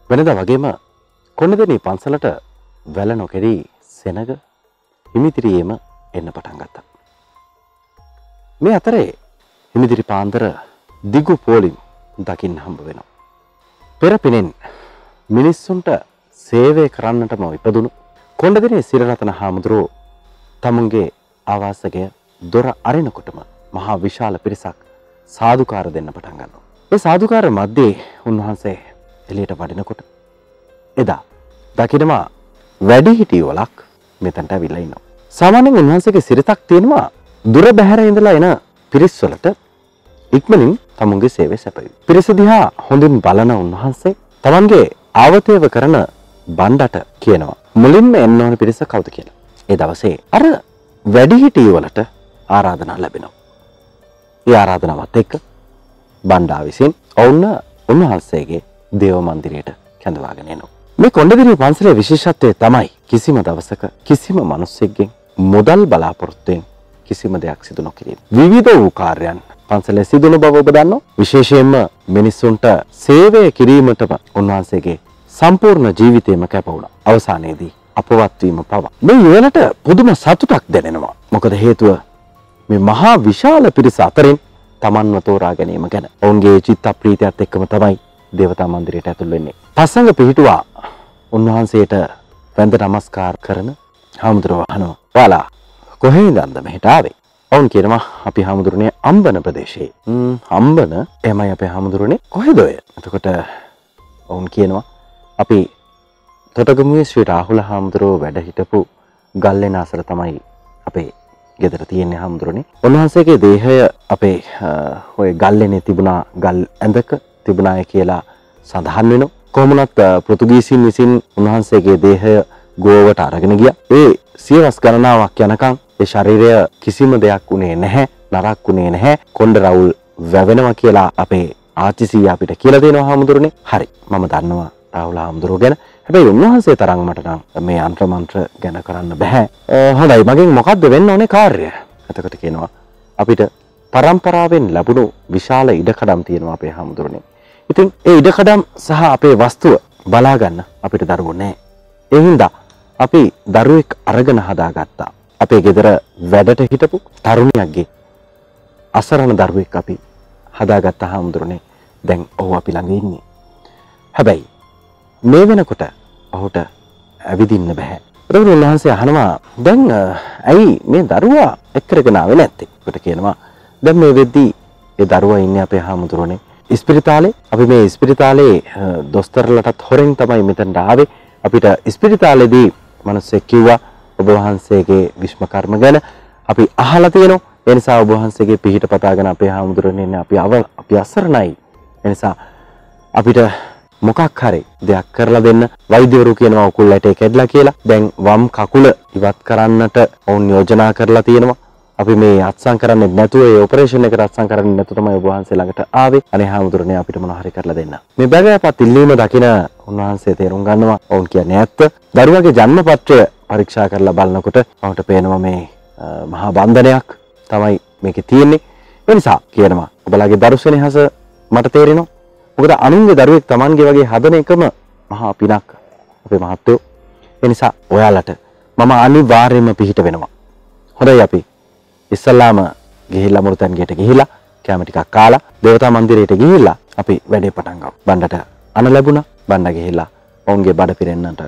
වෙනදා වගේම කොණ්ඩෙනී පන්සලට වැල නොකෙරි සෙනග හිමිතිරියේම එන්න පටන් ගත්තා. මේ අතරේ හිමිදිරි පාන්දර දිගු පෝලිම් දකින්න හම්බ වෙනවා. පෙර පිනෙන් මිනිස්සුන්ට සේවය කරන්නටම ඉපදුණු කොණ්ඩෙනී සිරරතන හාමුදුරුවෝ තමුන්ගේ ආවාසගය දොර අරිනකොටම මහා විශාල පිරිසක් සාදුකාර දෙන්න පටන් ගන්නවා. ඒ සාදුකාර මැද්දේ උන්වහන්සේ එළියට වඩිනකොට එදා දකිනවා වැඩිහිටියෝලක් මෙතනට අවිලා ඉන්නවා. සාමාන්‍යයෙන් උන්වහන්සේගේ සිරිතක් තියෙනවා දුර බැහැර ඉඳලා එන පිරිස් වලට ඉක්මනින් තමුන්ගේ සේවය සැපයුම්. පිරිස දිහා හොඳින් බලන උන්වහන්සේ තමන්ගේ ආවතේව කරන බණ්ඩට කියනවා මුලින්ම එන්න ඕන පිරිස කවුද කියලා. ඒ දවසේ අර වැඩිහිටියෝ වලට ආරාධනා ලැබෙනවා. ඒ ආරාධනාවත් එක්ක බණ්ඩා විසින් ඔවුන් උන්වහන්සේගේ දේව මන්දිරයට කැඳවාගෙන එනවා. මේ කොණ්ඩෙනී පන්සලේ විශේෂත්වය තමයි කිසිම දවසක කිසිම මිනිසෙක්ගෙන් මුදල් බලාපොරොත්තුෙන් කිසිම දෙයක් සිදු නොකිරීම. විවිධ වූ කාර්යයන් පන්සලේ සිදුණු බව ඔබ දන්නවා. විශේෂයෙන්ම මිනිසුන්ට සේවය කිරීමටම උන්වහන්සේගේ සම්පූර්ණ ජීවිතයම කැප වුණා. අවසානයේදී අපවත් වීම පවා මේ යුවලට පුදුම සතුටක් දැනෙනවා. මොකද හේතුව මේ මහා විශාල පිරිස අතරින් තමන්ව තෝරා ගැනීම ගැන. ඔවුන්ගේ චිත්ත ප්‍රීතියත් එක්කම තමයි දේවතා මන්දිරයට ඇතුල් වෙන්නේ. පසඟ පිහිටුවා උන්වහන්සේට වැඳ නමස්කාර කරන හාමුදුරුවෝ අහනවා. "ඔයාලා කොහේ ඉඳන්ද මෙහෙට ආවේ?" ඔවුන් කියනවා "අපි හාමුදුරනේ අම්බන ප්‍රදේශයේ." අම්බන? එමය අපේ හාමුදුරනේ කොහෙද ඔය? එතකොට ඔවුන් කියනවා "අපි තොටගමුවේ ශ්‍රී රාහුල හාමුදුරුවෝ වැඩ හිටපු ගල්ලෙන අසල තමයි අපේ ගෙදර තියෙන්නේ හාමුදුරනේ. උන්වහන්සේගේ දේහය අපේ ඔය ගල්ලෙනේ තිබුණා ගල් ඇඳක තිබුණාය කියලා සඳහන් වෙනවා. කොහොමුණත් පෘතුගීසින් විසින් උන්වහන්සේගේ දේහය ගෝවට අරගෙන ගියා. ඒ සියවස් ගණනාවක් යනකම් ඒ ශරීරය කිසිම දෙයක් උනේ නැහැ, නරක් උනේ නැහැ. කොණ්ඩ රවුල් වැවෙනවා කියලා අපේ ආච්චිසී අපිට කියලා දෙනවා හාමුදුරනේ. හරි. මම දන්නවා රාහුල හාමුදුරුවෝ ගැන. හැබැයි උන්වහන්සේ තරම් මට නම් මේ අන්ත්‍ර මන්ත්‍ර ගැන කරන්න බෑ. හොඳයි මගෙන් මොකද්ද වෙන්න ඕනේ කාර්යය? එතකොට කියනවා අපිට පරම්පරාවෙන් ලැබුණු විශාල ඉඩකඩම් තියෙනවා අපේ හාමුදුරනේ. ඉතින් ඒ ඉඩකඩම් සහ අපේ වස්තුව බලා ගන්න අපිට දරුවෝ නැහැ. ඒ හින්දා අපි දරුවෙක් අරගෙන හදාගත්තා. අපේ ගෙදර වැඩට හිටපු තරුණියක්ගේ අසරණ දරුවෙක් අපි හදාගත්ත හාමුදුරනේ. දැන් ඔහු අපි ළඟ ඉන්නේ. හැබැයි මේ වෙනකොට ඔහුට ඇවිදින්න බෑ. ඒකට උන්වහන්සේ අහනවා දැන් ඇයි මේ දරුවා එක්කරගෙන ආවේ නැත්තේ? ඒකට කියනවා දැන් මේ වෙද්දී ඒ දරුවා ඉන්නේ අපේ හාමුදුරනේ ඉස්පිරිතාලේ. අපි මේ ඉස්පිරිතාලේ දොස්තරලටත් හොරෙන් තමයි මෙතනට ආවේ. අපිට ඉස්පිරිතාලේදී මිනිස්සෙක් කිව්වා ඔබ වහන්සේගේ විශ්ම කර්ම ගැන අපි අහලා තියෙනවා. ඒ නිසා ඔබ වහන්සේගේ පිහිට පතාගෙන අපේ හාමුදුරනේ ඉන්නේ අපි අසරණයි. ඒ නිසා අපිට මොකක් හරි දෙයක් කරලා දෙන්න. වෛද්‍යවරු කියනවා උකුල් ඇටේ කැඩලා කියලා. දැන් වම් කකුල ඉවත් කරන්නට වුන් යෝජනා කරලා තියෙනවා. අපි මේ අත්සන් කරන්නේ නැතුව ඒ ඔපරේෂන් එකට අත්සන් කරන්නේ නැතුව තමයි ඔබ වහන්සේ ළඟට ආවේ. අනේ හාමුදුරනේ අපිට මොනවා හරි කරලා දෙන්න. මේ බැගෑපත් ඉල්ලීම දකින උන්වහන්සේ තේරුම් ගන්නවා වුන් කියන්නේ ඇත්ත. දරුවාගේ ජන්මපත්‍රය පරීක්ෂා කරලා බලනකොට අපට පේනවා මේ මහා බන්ධනයක් තමයි මේකේ තියෙන්නේ. ඒ නිසා කියනවා ඔබලාගේ දරුසෙනෙහස මට තේරෙනවා. මොකද අනුන්ගේ දරුවෙක් Tamanගේ වගේ හදන එකම මහා පිනක් අපේ මහත්තයෝ. ඒ නිසා ඔයාලට මම අනිවාර්යයෙන්ම පිහිට වෙනවා. හොඳයි අපි ඉස්සල්ලාම ගිහිල්ලා මුරුතන්ගේට ගිහිල්ලා කැම ටිකක් කාලා දේවතා මන්දිරයට ගිහිල්ලා අපි වැඩේ පටන් ගමු. බණ්ඩට අන ලැබුණා. බණ්ඩ ගිහිල්ලා ඔවුන්ගේ බඩ පිරෙන්නට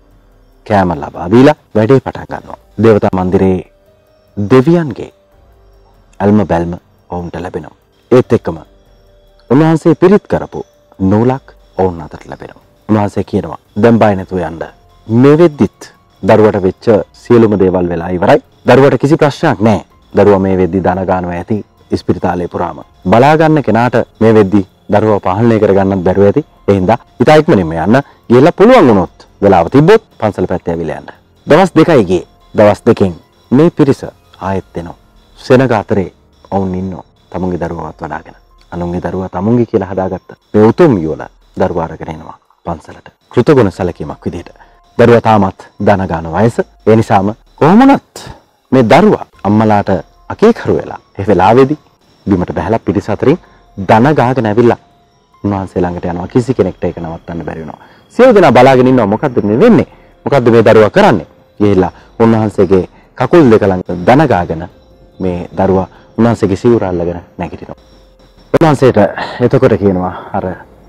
කැම ලබා දීලා වැඩේ පටන් ගන්නවා. දේවතා මන්දිරේ දෙවියන්ගේ අල්ම බැල්ම ඔවුන්ට ලැබෙනවා. ඒත් එක්කම උන්වහන්සේ පිරිත් කරපු නූලක් ඔවුන් අතට ලැබෙනවා. උන්වහන්සේ කියනවා දැන් බය නැතුව යන්න. මේ වෙද්දිත් දරුවට වෙච්ච සියලුම දේවල් වෙලා ඉවරයි. දරුවට කිසි ප්‍රශ්නයක් නැහැ. දරුවා මේ වෙද්දි දන ගන්නවා ඇති ඉස්පිරිතාලේ පුරාම. බලා ගන්න කෙනාට මේ වෙද්දි දරුවා පාලනය කරගන්නත් බැරුව ඇති. ඒ හින්දා ඉතා ඉක්මනින්ම යන්න. ගිහලා පුළුවන් වුණොත් වෙලාව තිබ්බොත් පන්සල පැත්තේ ඇවිල්ලා යන්න. දවස් 2යි ගියේ. දවස් 2කින් මේ පිරිස ආයෙත් එනවා. සෙනග අතරේ ඔවුන් ඉන්නවා. තමුන්ගේ දරුවවත් වඩාගෙන. අනුන්ගේ දරුවා තමුන්ගේ කියලා හදාගත්ත මේ උතුම් යෝල දරුවා අරගෙන එනවා පන්සලට. කෘතගුණ සැලකීමක් විදිහට. දරුවා තාමත් දන ගන්න වයස. ඒ නිසාම කොහොමනත් මේ දරුවා අම්මලාට අකීකරු වෙලා ඒ වෙලාවේදී බිමට බහැලා පිරිස අතරින් දන ගහගෙන ඇවිල්ලා උන්වහන්සේ ළඟට යනවා. කිසි කෙනෙක්ට ඒක නවත්තන්න බැරි වෙනවා. සියලු දෙනා බලාගෙන ඉන්නවා මොකද්ද මේ වෙන්නේ? මොකද්ද මේ දරුවා කරන්නේ? ගිහිල්ලා උන්වහන්සේගේ කකුල් දෙක ළඟ දන ගාගෙන මේ දරුවා උන්වහන්සේගේ සිවුර අල්ලගෙන නැගිටිනවා. උන්වහන්සේට එතකොට කියනවා අර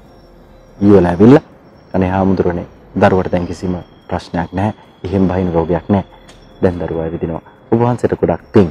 ඊවල ඇවිල්ලා අනේ හාමුදුරනේ දරුවට දැන් කිසිම ප්‍රශ්නයක් නැහැ. එහෙම බහින රෝගයක් නැහැ. දැන් දරුවා ඇවිදිනවා. ඔබ වහන්සේට ගොඩක් පිං.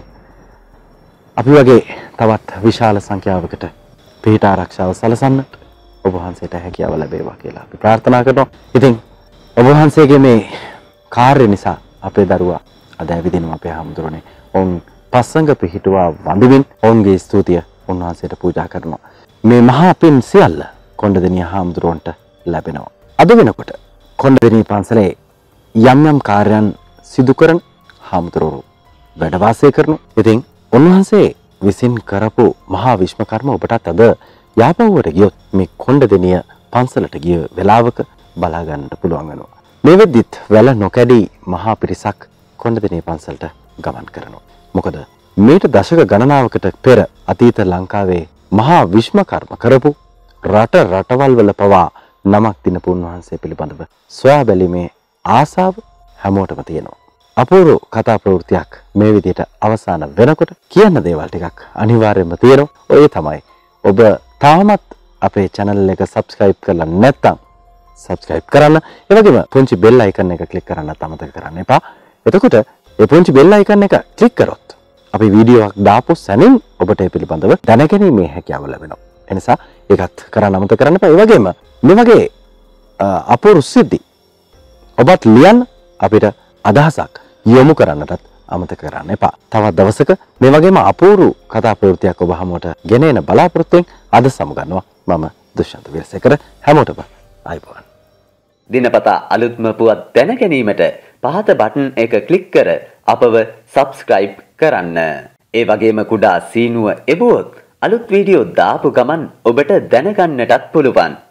අපි වගේ තවත් විශාල සංඛ්‍යාවකට පිට ආරක්ෂාව සලසන්නට ඔබ වහන්සේට හැකියාව ලැබේවා කියලා අපි ප්‍රාර්ථනා කරනවා. ඉතින් ඔබ වහන්සේගේ මේ කාර්ය නිසා අපේ දරුවා අද ඇවිදිනවා අපේ හාමුදුරනේ. ඔවුන් පස්සඟ පිහිටුවා වඳින්න ඔවුන්ගේ ස්තුතිය උන්වහන්සේට පූජා කරනවා. මේ මහා පින් සියල්ල කොණ්ඩදෙනිය හාමුදුරුවන්ට ලැබෙනවා. අද වෙනකොට කොණ්ඩදෙනිය පන්සලේ යම් යම් කාර්යයන් සිදු කරන හාමුදුරුවෝ වැඩ වාසය කරනවා. ඉතින් උන්වහන්සේ විසින් කරපු මහා විශ්වකර්ම ඔබටත් අද යාපහුවට ගියොත් මේ කොණ්ඩදෙනිය පන්සලට ගිය වෙලාවක බලා ගන්නට පුළුවන් වෙනවා. මේ වෙද්දිත් වැල නොකැඩී මහා පිරිසක් කොණ්ඩදෙනිය පන්සලට ගමන් කරනවා. මොකද මේට දශක ගණනාවකට පෙර අතීත ලංකාවේ මහා විශ්වකර්ම කරපු රටවල් වල පවා නමක් දිනපු උන්වහන්සේ පිළිබඳව සොයා බැලීමේ ආසාව හැමෝටම තියෙනවා. අපූර්ව කතා ප්‍රවෘත්තියක් මේ විදිහට අවසන් වෙනකොට කියන්න දේවල් ටිකක් අනිවාර්යයෙන්ම තියෙනවා. ඔය තමයි ඔබ තාමත් අපේ channel එක subscribe කරලා නැත්නම් subscribe කරන්න. ඒ වගේම පුංචි bell icon එක click කරන්නත් අමතක කරන්න එපා. එතකොට ඒ පුංචි bell icon එක click කරොත් අපි වීඩියෝ එකක් දාපු සැනින් ඔබට ඒ පිළිබඳව දැනගැනීමේ හැකියාව ලැබෙනවා. ඒ නිසා ඒකත් කරන්න අමතක කරන්න එපා. ඒ වගේම මේ වගේ අපූර්ව සිද්ධි ඔබත් ලියන්න අපිට අදහසක් යොමු කරන්නටත් අමතක කරන්න එපා. තවත් දවසක මේ වගේම අපූර්ව කතා ප්‍රවෘත්තියක් ඔබ හමුවට ගෙන එන බලාපොරොත්තුෙන් අද සමුගන්නවා. මම දුෂ්‍යන්ත විරසේකර. හැමෝටම ආයුබෝවන්. දිනපතා අලුත්ම පුවත් දැන ගැනීමට පහත බටන් එක ක්ලික් කර අපව subscribe කරන්න. ඒ වගේම කුඩා සීනුව එබුවොත් අලුත් වීඩියෝ දාපු ගමන් ඔබට දැනගන්නටත් පුළුවන්.